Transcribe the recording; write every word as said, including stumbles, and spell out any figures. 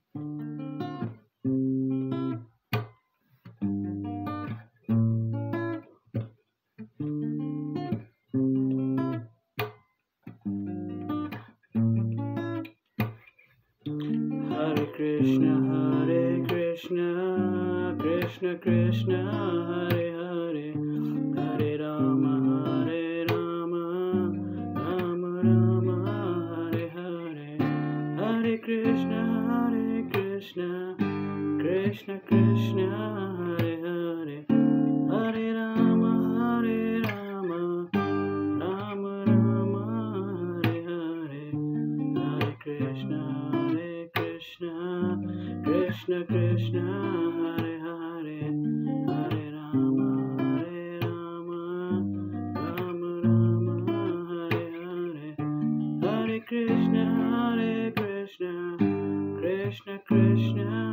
Hare Krishna, Hare Krishna, Krishna Krishna, Hare Hare, Hare Rama, Hare Rama, Rama Rama, Hare Hare, Hare Krishna, Hare Krishna, Krishna Krishna, Hare Hare, Hare Rama, Hare Rama, Rama Rama, Hare Hare, Hare Krishna, Krishna, Krishna Krishna, Hare Hare, Hare Rama, Hare Rama, Rama Rama, Hare Hare, Hare Krishna, Hare Krishna, Krishna Krishna.